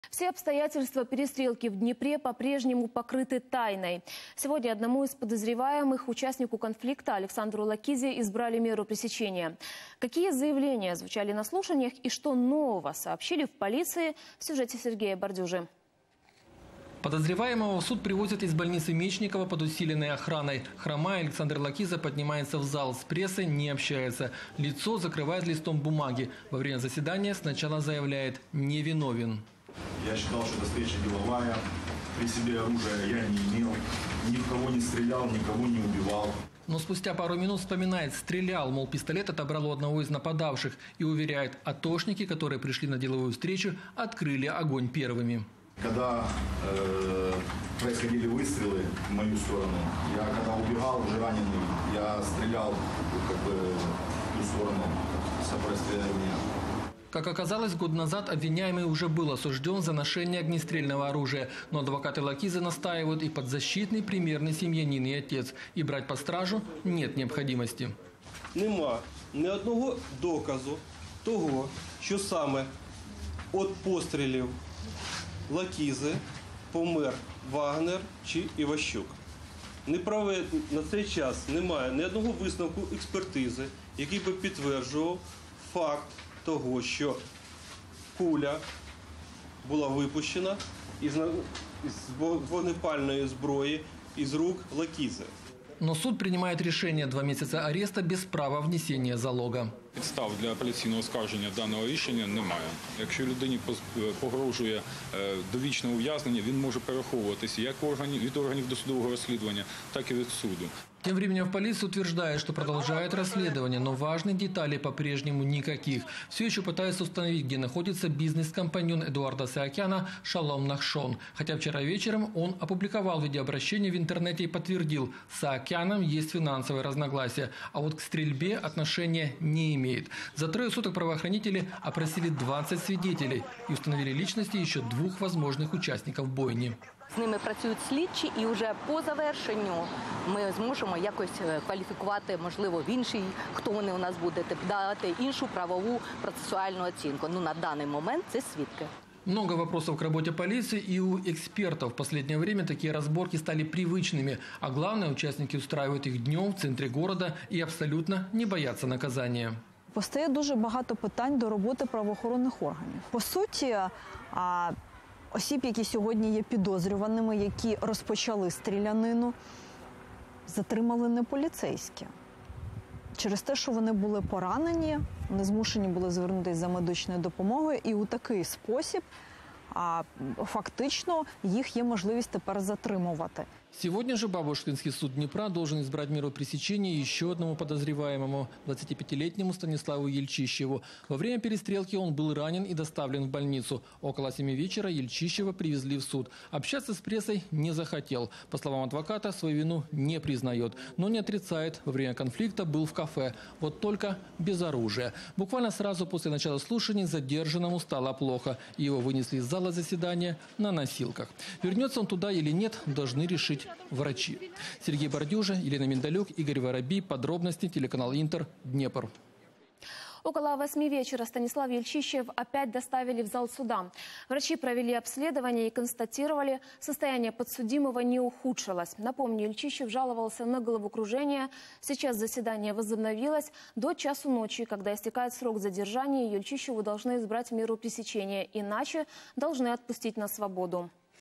Все обстоятельства перестрелки в Днепре по-прежнему покрыты тайной. Сегодня одному из подозреваемых, участнику конфликта Александру Лакизе, избрали меру пресечения. Какие заявления звучали на слушаниях и что нового сообщили в полиции, в сюжете Сергея Бордюжи. Подозреваемого в суд привозят из больницы Мечникова под усиленной охраной. Хромая, Александр Лакиза поднимается в зал. С прессой не общается. Лицо закрывает листом бумаги. Во время заседания сначала заявляет «невиновен». Я считал, что эта встреча деловая. При себе оружия я не имел. Ни в кого не стрелял, никого не убивал. Но спустя пару минут вспоминает, стрелял, мол, пистолет отобрал у одного из нападавших. И уверяет, атошники, которые пришли на деловую встречу, открыли огонь первыми. Когда происходили выстрелы в мою сторону, я когда убегал уже раненый, я стрелял в ту сторону сопротивления. Как оказалось, год назад обвиняемый уже был осужден за ношение огнестрельного оружия. Но адвокаты Лакизы настаивают, и подзащитный примерный семьянин и отец. И брать под стражу нет необходимости. Нема ні одного доказу того, що саме від пострілів Лакізи помер Вагнер чи Іващук. На цей час немає ні одного висновку експертизи, який би підтверджував факт того, що куля була випущена із вогнепальної зброї із рук Лакізи. Но суд принимает решение 2 месяца ареста без права внесения залога. Підстав для апеляційного оскарження даного рішення немає. Якщо людині погрожує довічне ув'язнення, він може переховуватися як від органів досудового розслідування, так і від суду. Тем временем в полиции утверждает, что продолжает расследование, но важных деталей по-прежнему никаких. Все еще пытаются установить, где находится бизнес-компаньон Эдуарда Саакяна Шалом Нахшон. Хотя вчера вечером он опубликовал видеообращение в интернете и подтвердил, с Саакяном есть финансовые разногласия, а вот к стрельбе отношения не имеет. За 3 суток правоохранители опросили 20 свидетелей и установили личности еще 2 возможных участников бойни. З ними працюють слідчі і вже по завершенню ми зможемо якось кваліфікувати, можливо, в інший, хто вони у нас буде, дати іншу правову процесуальну оцінку. Ну, на даний момент це свідки. Много вопросов к работе полиции и у экспертов. В последнее время такие разборки стали привычными. А главное, участники устраивают их днем в центре города и абсолютно не боятся наказания. Постає дуже багато питань до роботи правоохоронних органів. По суті, осіб, які сьогодні є підозрюваними, які розпочали стрілянину, затримали не поліцейські. Через те, що вони були поранені, вони змушені були звернутися за медичною допомогою, і у такий спосіб фактично їх є можливість тепер затримувати. Сегодня же Бабушкинский суд Днепра должен избрать меру пресечения еще одному подозреваемому, 25-летнему Станиславу Ельчищеву. Во время перестрелки он был ранен и доставлен в больницу. Около 7 вечера Ельчищева привезли в суд. Общаться с прессой не захотел. По словам адвоката, свою вину не признает, но не отрицает. Во время конфликта был в кафе, вот только без оружия. Буквально сразу после начала слушаний задержанному стало плохо. Его вынесли из зала заседания на носилках. Вернется он туда или нет, должны решить врачи. Сергей Бордюжа, Елена Миндалюк, Игорь Воробей. Подробности, телеканал Интер, Днепр. Около 8 вечера Станислав Ельчищев опять доставили в зал суда. Врачи провели обследование и констатировали, состояние подсудимого не ухудшилось. Напомню, Ельчищев жаловался на головокружение. Сейчас заседание возобновилось до часу ночи. Когда истекает срок задержания, Ельчищеву должны избрать меру пресечения, иначе должны отпустить на свободу.